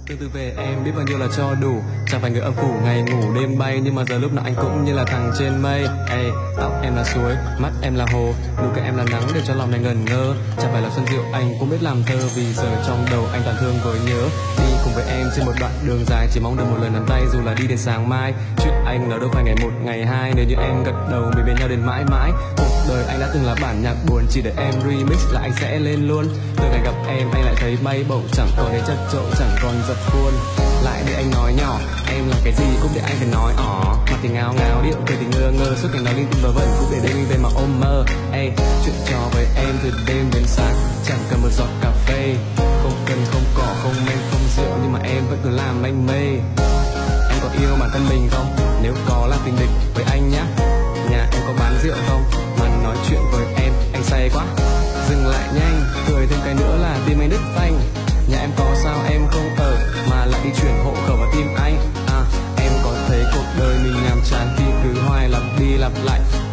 Từ từ về em biết bao nhiêu là cho đủ. Chẳng phải người âm phủ ngày ngủ đêm bay, nhưng mà giờ lúc nào anh cũng như là thằng trên mây. Ê, tóc em là suối, mắt em là hồ, nụ cười em là nắng để cho lòng này ngẩn ngơ. Chẳng phải là xuân diệu anh cũng biết làm thơ, vì giờ trong đầu anh toàn thương với nhớ. Đi cùng với em trên một đoạn đường dài, chỉ mong được một lời nắm tay dù là đi đến sáng mai. Chuyện anh nó đâu phải ngày một ngày hai, nếu như em gật đầu mình bên nhau đến mãi mãi. Cuộc đời anh đã từng là bản nhạc buồn, chỉ để em remix là anh sẽ lên luôn. Từ ngày gặp em anh lại thấy bay bổng, chẳng còn thấy chất trộn, chẳng còn giật khuôn. Lại để anh nói nhỏ, em làm cái gì cũng để anh phải nói mặt thì ngáo ngáo, điệu cười thì ngơ ngơ, suốt ngày nói linh tinh vớ vẩn cũng để đêm về mà ôm mơ. Ê, chuyện trò với em từ đêm đến sáng, chẳng cần một giọt cà phê, không cần không cỏ không men không rượu, nhưng mà em vẫn cứ làm anh mê. Em có yêu bản thân mình không? Nếu có là tình địch với anh nhá. Nhà em có bán rượu không? Mà nói chuyện với em anh say quá. Dừng lại nhanh, cười thêm cái nữa là tim anh đứt phanh. Nhà em có sao em không ở, mà lại đi chuyển hộ khẩu vào tim anh. Em có thấy cuộc đời mình nhàm chán khi cứ hoài lặp đi lặp lại